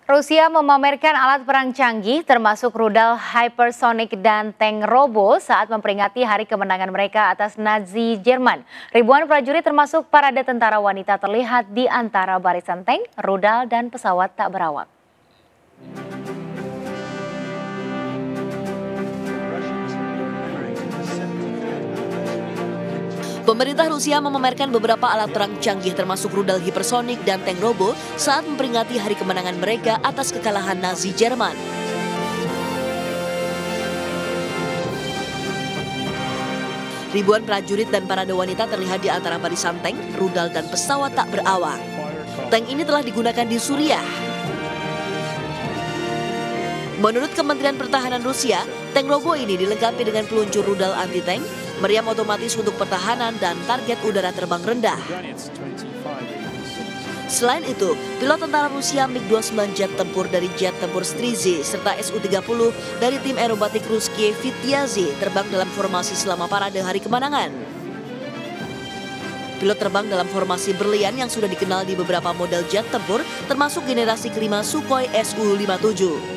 Rusia memamerkan alat perang canggih termasuk rudal hypersonic dan tank robo saat memperingati hari kemenangan mereka atas Nazi Jerman. Ribuan prajurit termasuk parade tentara wanita terlihat di antara barisan tank, rudal, dan pesawat tak berawak. Pemerintah Rusia memamerkan beberapa alat perang canggih termasuk rudal hipersonik dan tank robo saat memperingati hari kemenangan mereka atas kekalahan Nazi Jerman. Ribuan prajurit dan parade wanita terlihat di antara barisan tank, rudal, dan pesawat tak berawak. Tank ini telah digunakan di Suriah. Menurut Kementerian Pertahanan Rusia, tank robo ini dilengkapi dengan peluncur rudal anti-tank, meriam otomatis untuk pertahanan, dan target udara terbang rendah. Selain itu, pilot tentara Rusia MiG-29 jet tempur dari jet tempur Stryzy serta Su-30 dari tim aerobatik Ruskiy Vitiazy terbang dalam formasi selama parade hari kemenangan. Pilot terbang dalam formasi berlian yang sudah dikenal di beberapa model jet tempur termasuk generasi kelima Sukhoi Su-57.